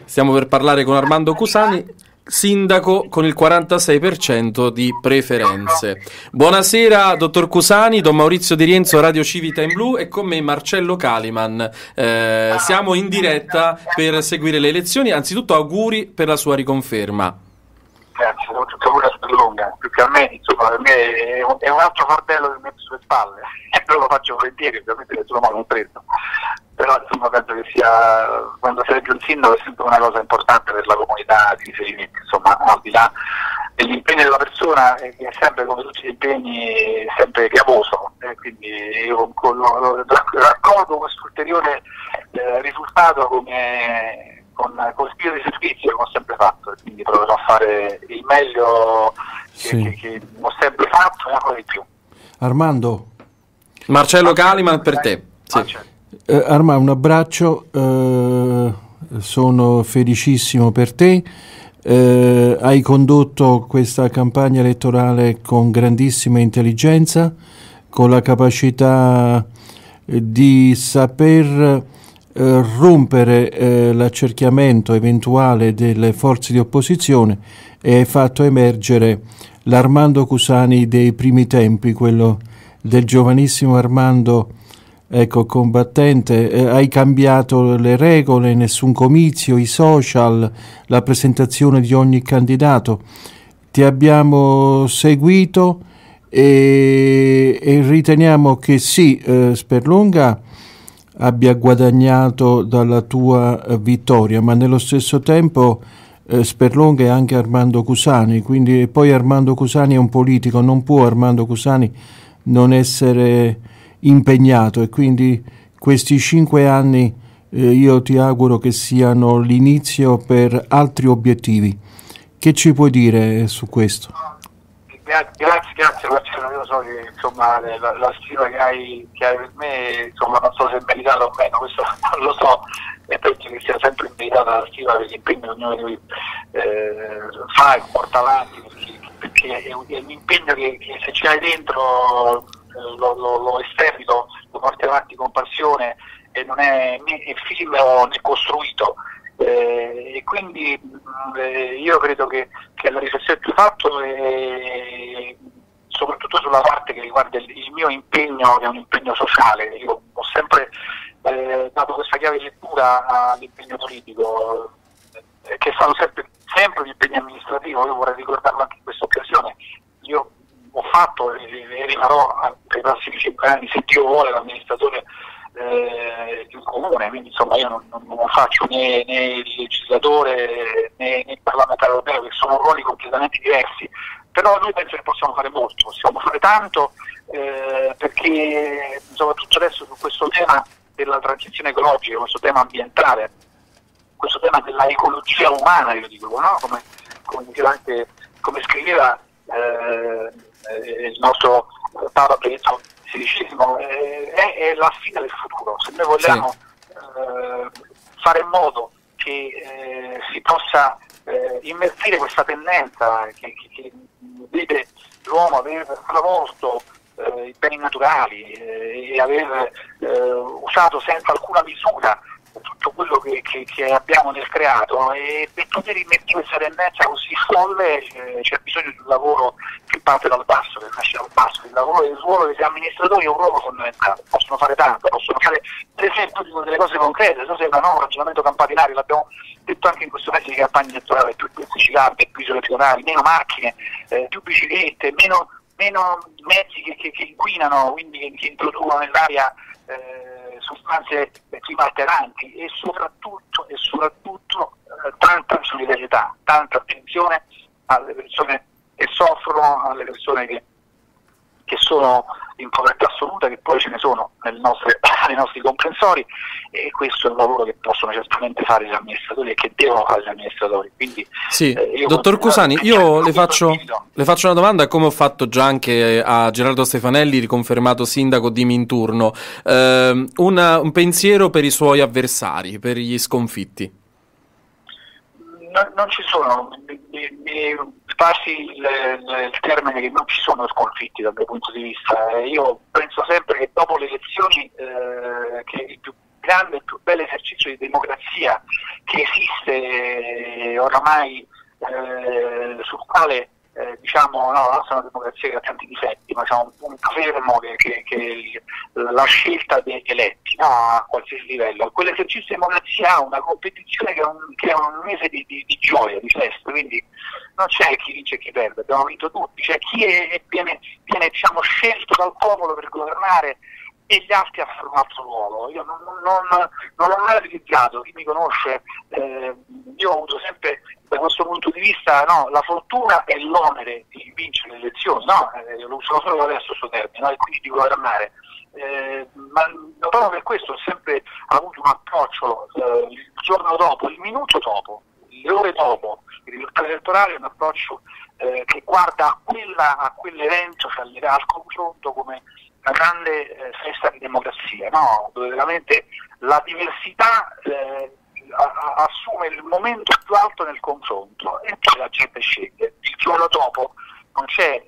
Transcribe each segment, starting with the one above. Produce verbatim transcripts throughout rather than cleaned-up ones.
Stiamo per parlare con Armando Cusani, sindaco con il quarantasei per cento di preferenze. Buonasera dottor Cusani, Don Maurizio Di Rienzo, Radio Civita in Blu, e con me Marcello Caliman. Eh, siamo in diretta per seguire le elezioni. Anzitutto auguri per la sua riconferma. Grazie, sono tutto pure a lunga, più che a me, insomma, per me è un, è un altro fardello che metto sulle spalle, e però lo faccio volentieri, ovviamente nessuno mi ha preso. Però insomma penso che sia, quando si elegge un sindaco, è sempre una cosa importante per la comunità di riferimento, insomma, al di là dell'impegno della persona, che è sempre, come tutti gli impegni, sempre gravoso, e quindi io con, lo, lo, raccolgo questo ulteriore eh, risultato come con, con spirito di servizio, come ho sempre fatto, quindi proverò a fare il meglio che, sì. che, che ho sempre fatto e ancora di più. Armando. Marcello Caliman per te. Sì. Eh, Armando, un abbraccio, eh, sono felicissimo per te, eh, hai condotto questa campagna elettorale con grandissima intelligenza, con la capacità eh, di saper eh, rompere eh, l'accerchiamento eventuale delle forze di opposizione, e hai fatto emergere l'Armando Cusani dei primi tempi, quello del giovanissimo Armando. Ecco, combattente, eh, hai cambiato le regole, nessun comizio, i social, la presentazione di ogni candidato. Ti abbiamo seguito e, e riteniamo che sì, eh, Sperlonga abbia guadagnato dalla tua eh, vittoria, ma nello stesso tempo eh, Sperlonga è anche Armando Cusani, quindi poi Armando Cusani è un politico, non può Armando Cusani non essere impegnato, e quindi questi cinque anni eh, io ti auguro che siano l'inizio per altri obiettivi. Che ci puoi dire su questo? Grazie, grazie Marcello, io so che insomma la, la stima che hai, che hai per me, insomma non so se è meritata o meno, questo non lo so, e penso che sia sempre meritata la stima per l'impegno che ognuno di noi eh, fa e porta avanti, perché, perché è, un, è un impegno che, che se ce l'hai dentro Lo, lo, lo esterni, lo, lo porti avanti con passione, e non è né effimero né costruito, eh, e quindi eh, io credo che, che la riflessione che ho fatto è soprattutto sulla parte che riguarda il, il mio impegno, che è un impegno sociale. Io ho sempre eh, dato questa chiave di lettura all'impegno politico, eh, che è stato sempre, sempre un impegno amministrativo. Io vorrei ricordarlo anche in questa occasione. Io ho fatto e rimarrò per i prossimi cinque anni, se Dio vuole, l'amministratore eh, di un comune, quindi insomma io non, non, non faccio né, né il legislatore né, né il parlamentare europeo, che sono ruoli completamente diversi, però noi penso che possiamo fare molto, possiamo fare tanto, eh, perché soprattutto adesso su questo tema della transizione ecologica, questo tema ambientale, questo tema della ecologia umana, io dico, no? come, come diceva anche, come scriveva eh, il nostro Papa Benedetto sedicesimo, eh, è, è la sfida del futuro. Se noi vogliamo sì. eh, fare in modo che eh, si possa eh, invertire questa tendenza che, che, che vede l'uomo aver travolto eh, i beni naturali eh, e aver eh, usato senza alcuna misura tutto quello che, che, che abbiamo nel creato, e per poter invertire questa tendenza così folle eh, c'è bisogno di un lavoro che parte dal basso, che nasce dal basso. Il lavoro del ruolo degli amministratori è un ruolo fondamentale, possono fare tanto, possono fare per esempio delle cose concrete. Se sembra no, un ragionamento campaninario, l'abbiamo detto anche in questo mese di campagna elettorale: più piste ciclabili, più isole pedonali, meno macchine, eh, più biciclette, meno, meno mezzi che, che, che inquinano, quindi che, che introducono nell'aria eh, sostanze climalteranti, e soprattutto, e soprattutto eh, tanta solidarietà, tanta attenzione alle persone che soffrono, alle persone che, che sono in povertà assoluta, che poi ce ne sono nel nostre, nei nostri comprensori, e questo è un lavoro che possono certamente fare gli amministratori e che devono fare gli amministratori. Quindi, sì, eh, dottor Cusani, io le faccio, le faccio una domanda, come ho fatto già anche a Gerardo Stefanelli, riconfermato sindaco di Minturno. Eh, una, un pensiero per i suoi avversari, per gli sconfitti? No, non ci sono, mi, mi passi il, il, il termine che non ci sono sconfitti dal mio punto di vista. Io penso sempre che dopo le elezioni eh, che il più grande e più bello esercizio di democrazia che esiste oramai, eh, sul quale Eh, diciamo, no, la nostra è una democrazia che ha tanti difetti, ma c'è un punto fermo che, che, che la scelta degli eletti, no, a qualsiasi livello. Quell'esercizio di democrazia ha una competizione che è un, che è un mese di, di, di gioia, di festa, quindi non c'è chi vince e chi perde, abbiamo vinto tutti, c'è chi è, viene, viene diciamo, scelto dal popolo per governare e gli altri a fare un altro ruolo. Io non, non, non l'ho mai utilizzato, chi mi conosce, eh, io ho avuto sempre da questo punto di vista, no, la fortuna e l'onere di vincere le elezioni, no? Eh, lo uso solo adesso questo termine, no? E quindi di governare. Eh, ma proprio per questo ho sempre avuto un approccio eh, il giorno dopo, il minuto dopo, le ore dopo il risultato elettorale, un approccio eh, che guarda a, quella, a quell'evento, cioè al confronto come una grande eh, festa di democrazia, no? Dove veramente la diversità eh, a, a, assume il momento più alto nel confronto e poi la gente sceglie. Il giorno dopo non c'è,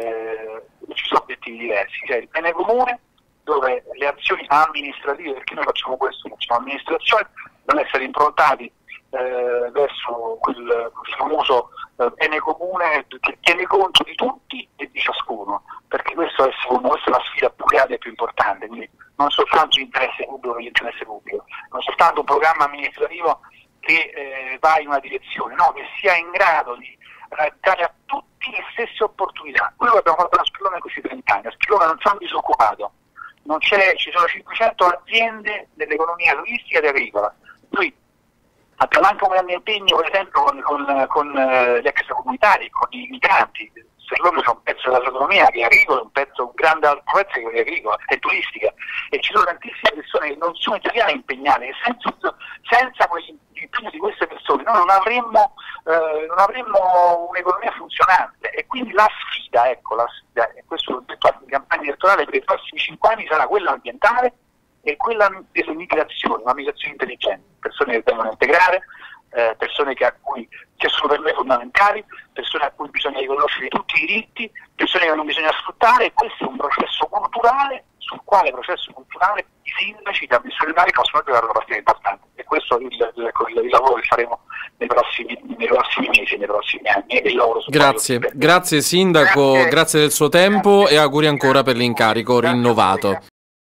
eh, non ci sono obiettivi diversi, c'è il bene comune dove le azioni amministrative, perché noi facciamo questo, facciamo amministrazione, devono essere improntati eh, verso quel, quel famoso eh, bene comune che tiene conto di tutti e di ciascuno, perché questo è, secondo, questa è la sfida più grande e più importante, quindi non soltanto l'interesse pubblico per l'interesse pubblico, non soltanto un programma amministrativo che eh, va in una direzione, no, che sia in grado di eh, dare a tutti le stesse opportunità. Quello che abbiamo fatto a Spillone in questi trent'anni, a Spillone non c'è un disoccupato, non c'è, ci sono cinquecento aziende dell'economia turistica ed agricola. Noi abbiamo anche un grande impegno, per esempio, con, con, con uh, gli extracomunitari, con i migranti. Secondo me c'è un pezzo dell'economia che è agricola, un pezzo, un grande altro pezzo che è agricola e turistica, e ci sono tantissime persone che non sono italiane impegnate, e senza, senza l'impegno di queste persone noi non avremmo, eh, non avremmo un'economia funzionante. E quindi la sfida, ecco, la sfida, e questo l'ho detto in campagna elettorale, per i prossimi cinque anni sarà quella ambientale e quella delle migrazioni, una migrazione intelligente, persone che devono integrare, eh, persone che, a cui, che sono per me fondamentali, persone a cui bisogna riconoscere tutti i diritti, persone che non bisogna sfruttare, e questo è un processo culturale sul quale processo culturale i sindaci, gli amministratori possono giocare una partita importante, e questo è il, il, il, il lavoro che faremo nei prossimi, nei prossimi mesi, nei prossimi anni. E il lavoro grazie, grazie sindaco, grazie. grazie del suo tempo, grazie. E auguri ancora per l'incarico rinnovato.